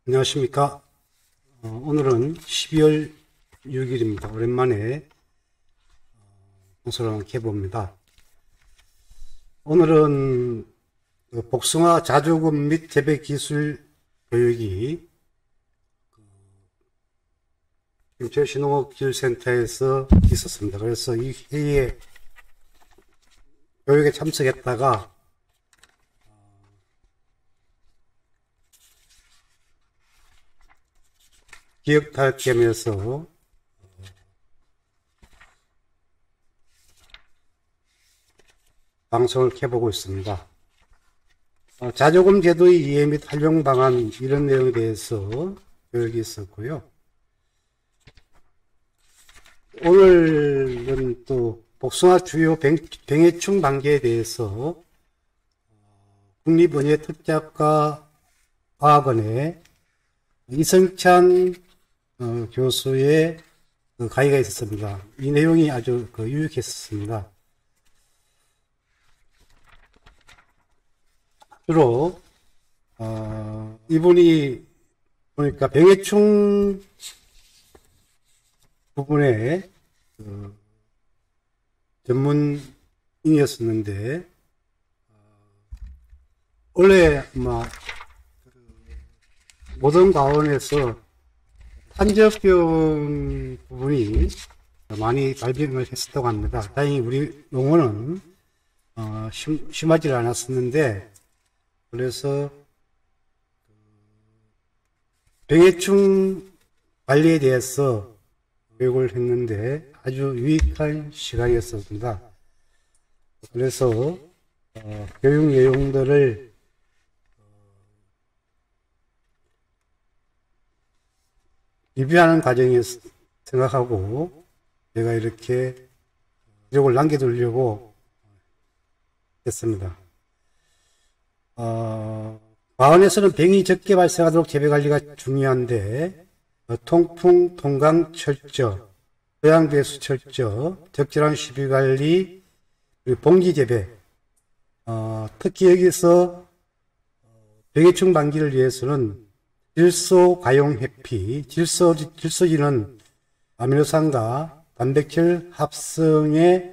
안녕하십니까. 오늘은 12월 6일입니다. 오랜만에 방송을 한번 해봅니다. 오늘은 복숭아 자조금 및 재배 기술 교육이 김천신농업기술센터에서 있었습니다. 그래서 이 회의에 교육에 참석했다가 기억탈겸해서 방송을 해보고 있습니다. 자조금 제도의 이해 및 활용 방안 이런 내용에 대해서 교육이 있었고요. 오늘은 또 복숭아 주요 병해충 방제에 대해서 국립원예특작과학원의 이성찬 교수의 강의가 있었습니다. 이 내용이 아주 유익했습니다. 주로 이분이 보니까 병해충 부분에 전문인이었었는데 원래 모든 과원에서 탄저병 부분이 많이 발병을 했었다고 합니다. 다행히 우리 농원은 심하지 않았었는데, 그래서 병해충 관리에 대해서 교육을 했는데 아주 유익한 시간이었습니다. 그래서 교육 내용들을 리뷰하는 과정에서 생각하고 제가 이렇게 기록을 남겨두려고 했습니다. 과원에서는 병이 적게 발생하도록 재배관리가 중요한데 통풍, 통강 철저, 토양배수 철저, 적절한 시비관리, 그리고 봉지재배, 특히 여기서 병해충 방지를 위해서는 질소 가용 회피, 질소지는 아미노산과 단백질 합성의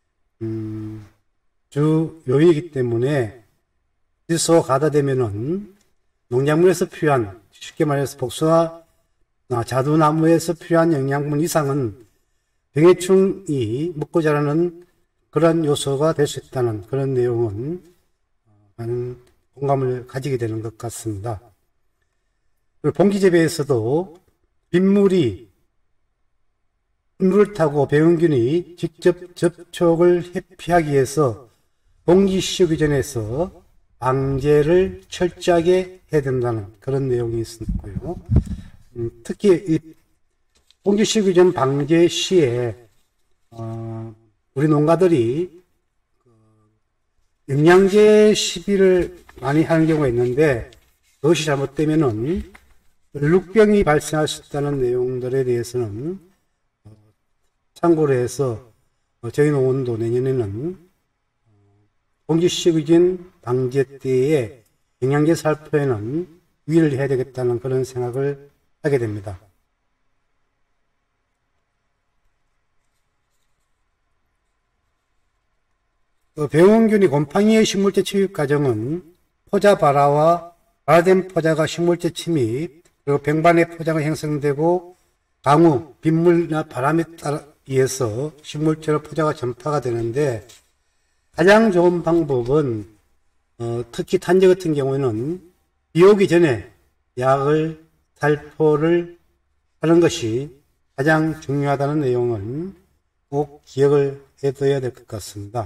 주 요인이기 때문에 질소가 과다되면은 농작물에서 필요한, 쉽게 말해서 복숭아 자두나무에서 필요한 영양분 이상은 병해충이 먹고 자라는 그런 요소가 될 수 있다는 그런 내용은 많은 공감을 가지게 되는 것 같습니다. 봉지재배에서도 빗물을 타고 병균이 직접 접촉을 회피하기 위해서 봉지 씌우기 전에서 방제를 철저하게 해야 된다는 그런 내용이 있었고요. 특히 이 봉지 씌우기 전 방제 시에 우리 농가들이 영양제 시비를 많이 하는 경우가 있는데, 그것이 잘못되면은 얼룩병이 발생할 수 있다는 내용들에 대해서는 참고로 해서 저희 농원도 내년에는 봉지 씌우기 전 방제 때에 영양제 살포에는 유의를 해야 되겠다는 그런 생각을 하게 됩니다. 병원균이 곰팡이의 식물제 침입 과정은 포자 발화와 발화된 포자가 식물제 침입, 그리고 병반의 포자가 형성되고 강우, 빗물이나 바람에 따라 의해서 식물체로 포자가 전파가 되는데, 가장 좋은 방법은 특히 탄저 같은 경우에는 비 오기 전에 약을 살포를 하는 것이 가장 중요하다는 내용은 꼭 기억을 해둬야 될 것 같습니다.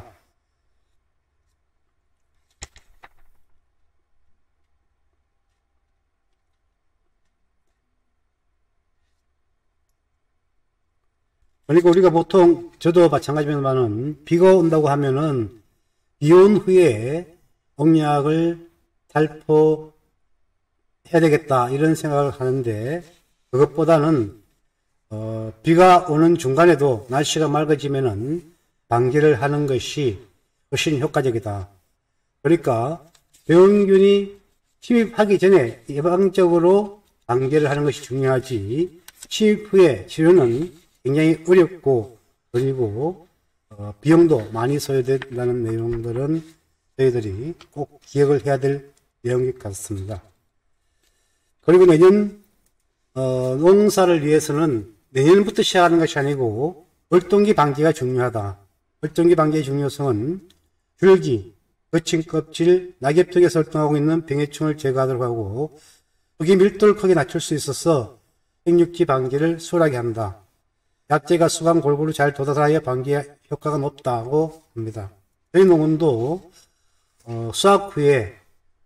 그러니까 우리가 보통, 저도 마찬가지지만은 비가 온다고 하면은 비 온 후에 농약을 살포해야 되겠다 이런 생각을 하는데, 그것보다는 비가 오는 중간에도 날씨가 맑아지면은 방제를 하는 것이 훨씬 효과적이다. 그러니까 병균이 침입하기 전에 예방적으로 방계를 하는 것이 중요하지, 취입 후에 치료는 굉장히 어렵고, 그리고 비용도 많이 소요된다는 내용들은 저희들이 꼭 기억을 해야 될 내용인 것 같습니다. 그리고 내년 농사를 위해서는 내년부터 시작하는 것이 아니고 얼동기 방지가 중요하다. 얼동기 방지의 중요성은 줄기, 거친 껍질, 낙엽 쪽에서 활동하고 있는 병해충을 제거하도록 하고 흙의 밀도를 크게 낮출 수 있어서 생육지 방지를 수월하게 한다. 약재가 수강 골고루 잘 도달하여 방지 효과가 높다고 합니다. 저희 농원도 수확 후에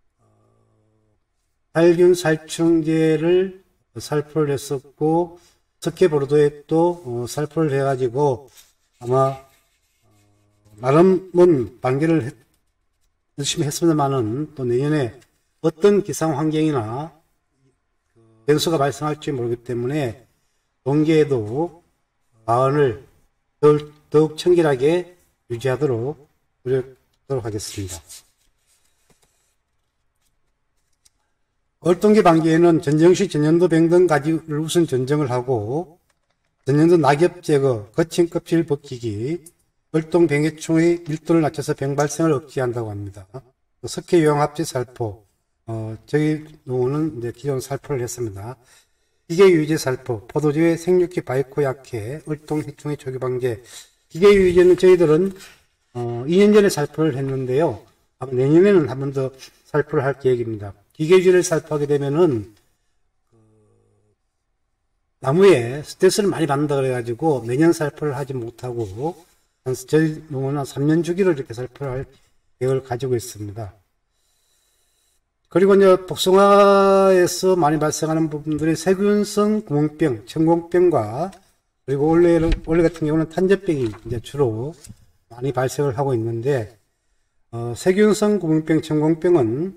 살균 살충제를 살포를 했었고 석회보르도에 또 살포를 해가지고 아마 나름은 방제를 열심히 했습니다만은 또 내년에 어떤 기상 환경이나 변수가 발생할지 모르기 때문에 동계에도 마을을 더욱 청결하게 유지하도록 노력하도록 하겠습니다. 얼동기 방지에는 전정시 전년도 병등 가지를 우선 전정을 하고 전년도 낙엽 제거, 거친 껍질 벗기기, 얼동 병해충의 밀도를 낮춰서 병 발생을 억제한다고 합니다. 석회 유황합제 살포, 저희 농원은 이제 기존 살포를 했습니다. 기계유의제 살포, 포도주의 생육기 바이코 약해, 얼동 해충의 초기 방제. 기계유의제는 저희들은 2년 전에 살포를 했는데요. 아마 내년에는 한 번 더 살포를 할 계획입니다. 기계유의제를 살포하게 되면은 나무에 스트레스를 많이 받는다 그래가지고 매년 살포를 하지 못하고 저희 농원은 한 3년 주기로 이렇게 살포를 할 계획을 가지고 있습니다. 그리고 이제 복숭아에서 많이 발생하는 부분들이 세균성 구멍병, 천공병과 그리고 원래 같은 경우는 탄저병이 이제 주로 많이 발생을 하고 있는데 세균성 구멍병, 천공병은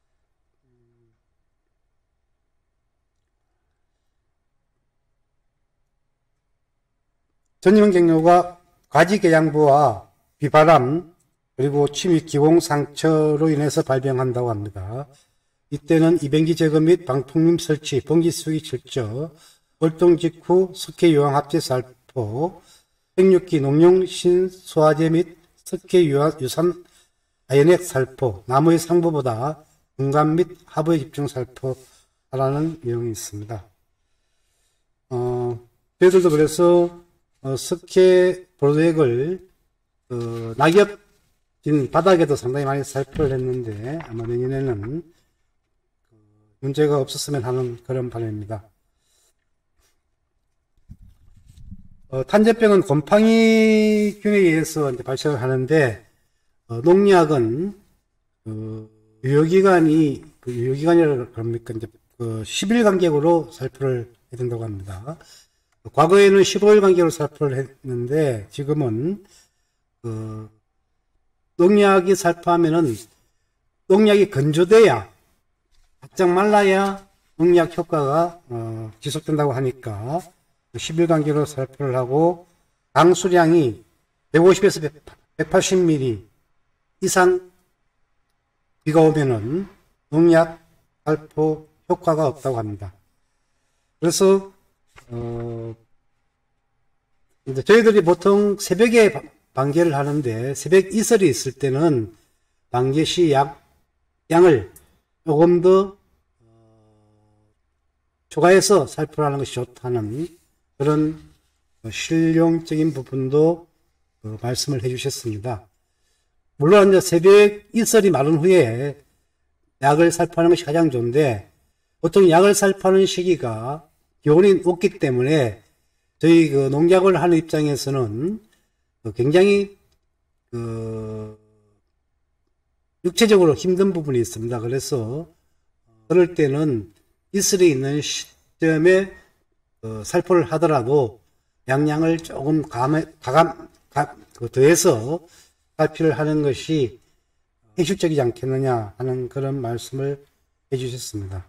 전염 경로가 가지궤양부와 비바람 그리고 침입 기공 상처로 인해서 발병한다고 합니다. 이때는 이ben기 제거 및 방풍림 설치, 봉지 수기 철저, 월동 직후 석회 유황 합제 살포, 생육기 농용 신소화제 및 석회 유산 아연액 살포, 나무의 상부보다 중간 및 하부에 집중 살포라는 내용이 있습니다. 저희들도 그래서 석회 보르도액을 낙엽진 바닥에도 상당히 많이 살포를 했는데 아마 내년에는 문제가 없었으면 하는 그런 바람입니다. 탄저병은 곰팡이균에 의해서 이제 발생을 하는데 농약은 유효기간이라고 그럽니까? 이제 10일 간격으로 살포를 해야 된다고 합니다. 과거에는 15일 간격으로 살포를 했는데 지금은 농약이 살포하면은 농약이 건조돼야 바짝 말라야 농약 효과가 지속된다고 하니까 10일 간격으로 살포를 하고 강수량이 150에서 180ml 이상 비가 오면은 농약 살포 효과가 없다고 합니다. 그래서 이제 저희들이 보통 새벽에 방제를 하는데 새벽 이슬이 있을 때는 방제 시 양을 조금 더 초과해서 살포를 하는 것이 좋다는 그런 실용적인 부분도 말씀을 해 주셨습니다. 물론 이제 새벽 이슬이 마른 후에 약을 살포하는 것이 가장 좋은데 보통 약을 살포하는 시기가 기온이 높기 때문에 저희 농약을 하는 입장에서는 굉장히 육체적으로 힘든 부분이 있습니다. 그래서 그럴 때는 이슬이 있는 시점에 살포를 하더라도 양량을 조금 더해서 살포를 하는 것이 현실적이지 않겠느냐 하는 그런 말씀을 해 주셨습니다.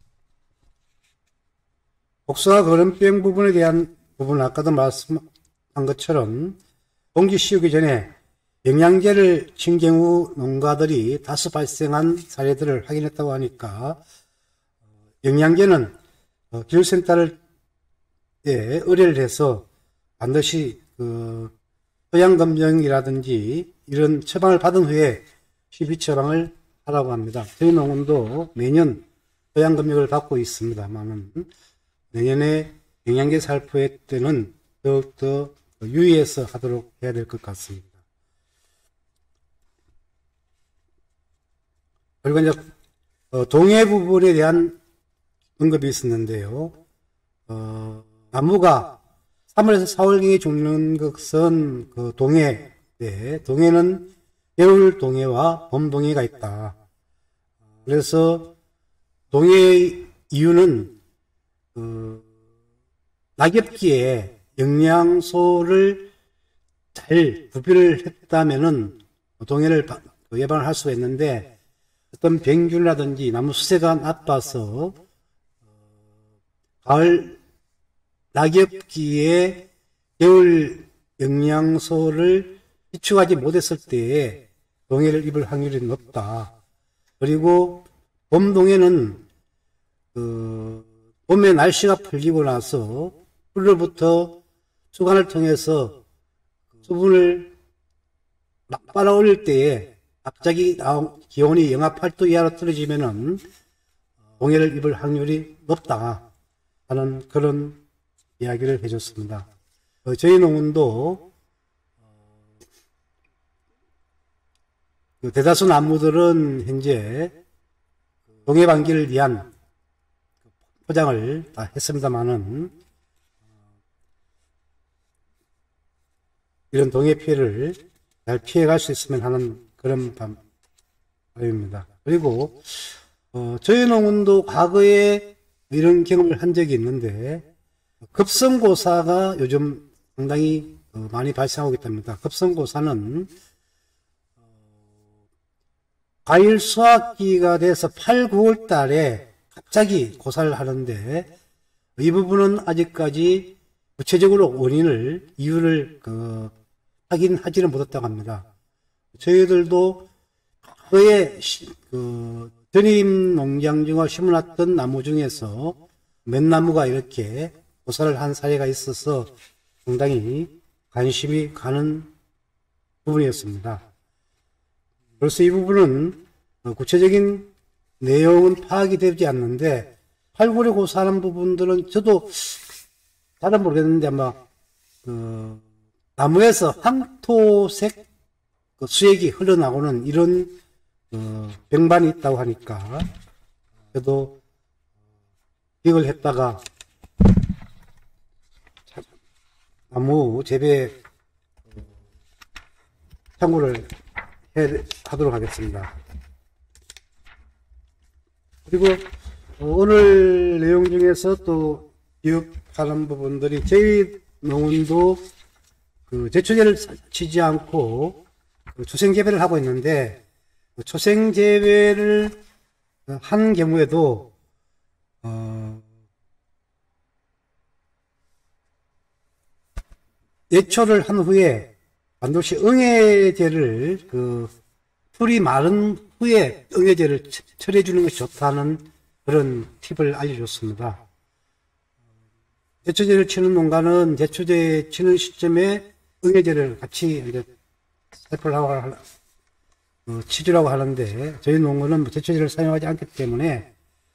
복숭아 거름병 부분에 대한 부분은 아까도 것처럼 봉지 씌우기 전에 영양제를 친 경우 농가들이 다수 발생한 사례들을 확인했다고 하니까 영양제는 기술센터를 의뢰를 해서 반드시 토양검정이라든지 이런 처방을 받은 후에 시비 처방을 하라고 합니다. 저희 농원도 매년 토양검정을 받고 있습니다만 내년에 영양제 살포의 때는 더욱더 유의해서 하도록 해야 될 것 같습니다. 그리고 이제 동해 부분에 대한 언급이 있었는데요. 나무가 3월에서 4월경에 죽는 것은 동해, 동해는 겨울 동해와 봄 동해가 있다. 그래서 동해의 이유는 낙엽기에 영양소를 잘 구비를 했다면은 동해를 예방을 할 수가 있는데 어떤 병균이라든지 나무 수세가 나빠서 가을 낙엽기에 겨울 영양소를 비축하지 못했을 때에 동해를 입을 확률이 높다. 그리고 봄 동해는 봄에 날씨가 풀리고 나서 8월부터 수간을 통해서 수분을 막 빨아올릴 때에 갑자기 기온이 영하 8도 이하로 떨어지면은 동해를 입을 확률이 높다 하는 그런 이야기를 해줬습니다. 저희 농원도 대다수 나무들은 현재 동해 방지를 위한 포장을 다 했습니다만은 이런 동해 피해를 잘 피해갈 수 있으면 하는 그런 바람입니다. 그리고 저희 농원도 과거에 이런 경험을 한 적이 있는데 급성고사가 요즘 상당히 많이 발생하고 있답니다. 급성고사는 과일 수확기가 돼서 8, 9월 달에 갑자기 고사를 하는데 이 부분은 아직까지 구체적으로 이유를 확인하지는 못했다고 합니다. 저희들도 과거에 전입 농장 중에 심어놨던 나무 중에서 몇 나무가 이렇게 고사를 한 사례가 있어서 상당히 관심이 가는 부분이었습니다. 그래서 이 부분은 구체적인 내용은 파악이 되지 않는데 8, 9월에 고사하는 부분들은 저도 잘은 모르겠는데 아마 나무에서 황토색 수액이 흘러나오는 이런 병반이 있다고 하니까 저도 기억을 했다가 나무 재배 참고를 하도록 하겠습니다. 그리고 오늘 내용 중에서 또 기억하는 부분들이 저희 농원도 제초제를 치지 않고 초생재배를 하고 있는데 초생재배를 한 경우에도 예초를 한 후에 반드시 응애제를 풀이 마른 후에 응애제를 처리해 주는 것이 좋다는 그런 팁을 알려줬습니다. 제초제를 치는 농가는 제초제 치는 시점에 응애제를 같이 이제 살포를 하고 치주라고 하는데 저희 농가는 제초제를 사용하지 않기 때문에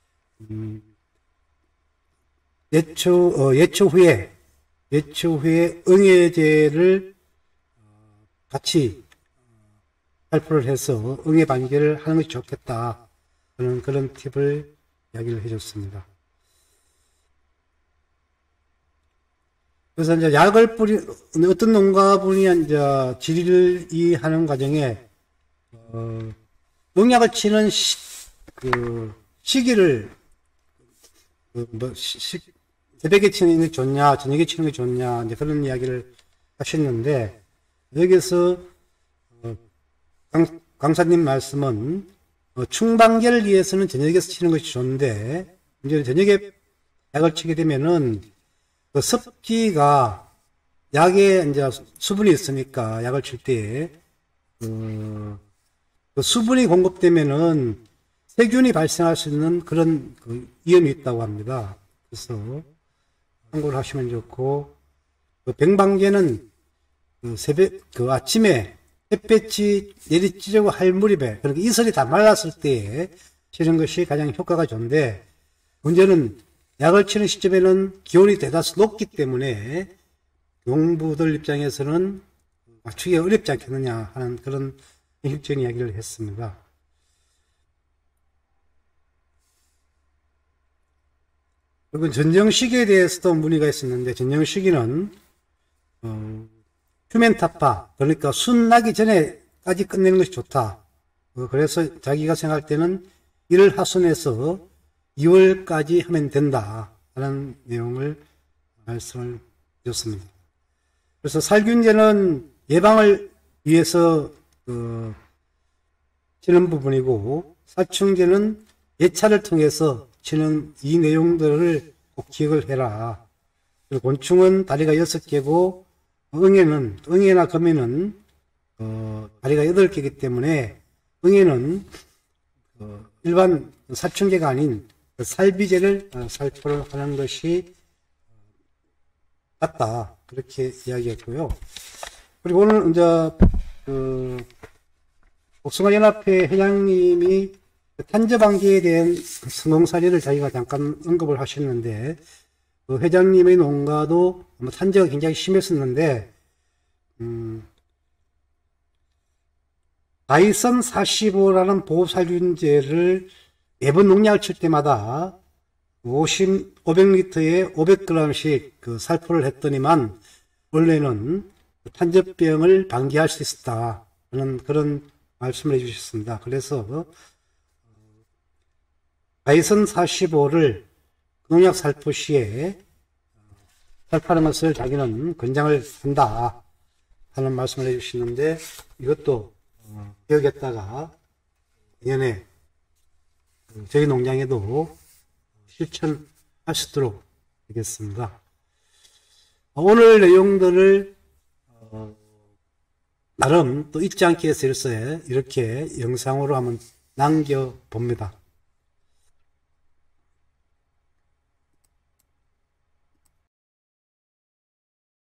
예초 후에 응애제를 같이 살포를 해서 응애 방지를 하는 것이 좋겠다 하는 그런 팁을 이야기를 해줬습니다. 그래서 이제 약을 어떤 농가분이 이제 질의 하는 과정에 농약을 치는 시기를 새벽에 치는 게 좋냐, 저녁에 치는 게 좋냐, 이제 그런 이야기를 하셨는데, 여기서, 강사님 말씀은, 충방계를 위해서는 저녁에서 치는 것이 좋은데, 이제 저녁에 약을 치게 되면은, 습기가 약에 이제 수분이 있으니까 약을 칠 때, 그 수분이 공급되면은 세균이 발생할 수 있는 그런 위험이 있다고 합니다. 그래서 참고를 하시면 좋고, 백방제는 아침에 햇볕이 내리쬐고 할 무렵에, 그러니까 이슬이 다 말랐을 때에 치는 것이 가장 효과가 좋은데, 문제는 약을 치는 시점에는 기온이 대다수 높기 때문에 농부들 입장에서는 맞추기 어렵지 않겠느냐 하는 그런 현실적인 이야기를 했습니다. 그리고 전정시기에 대해서도 문의가 있었는데, 전정시기는 휴멘타파, 그러니까 순 나기 전에까지 끝내는 것이 좋다. 그래서 자기가 생각할 때는 1월 하순에서 2월까지 하면 된다 하는 내용을 말씀을 드렸습니다. 그래서 살균제는 예방을 위해서 치는 부분이고, 살충제는 예차를 통해서 치는 이 내용들을 꼭 기억을 해라. 그리고 곤충은 다리가 6개고 응애나 거미는 다리가 8개이기 때문에 응애는 일반 살충제가 아닌 살비제를 살포를 하는 것이 맞다. 그렇게 이야기했고요. 그리고 오늘 이제 복숭아연합회 회장님이 탄저방지에 대한 성공 사례를 자기가 잠깐 언급을 하셨는데, 회장님의 농가도 탄저가 굉장히 심했었는데, 바이선 45라는 보호살균제를 매번 농약을 칠 때마다 500리터에 500g씩 살포를 했더니만 원래는 탄저병을 방지할 수 있었다 하는 그런 말씀을 해주셨습니다. 그래서 바이선 45를 농약 살포 시에 살포하는 것을 자기는 권장을 한다 하는 말씀을 해주시는데, 이것도 기억했다가 내년에 저희 농장에도 실천할 수 있도록 하겠습니다. 오늘 내용들을 나름 또 잊지 않기 위해서 이렇게 영상으로 한번 남겨봅니다.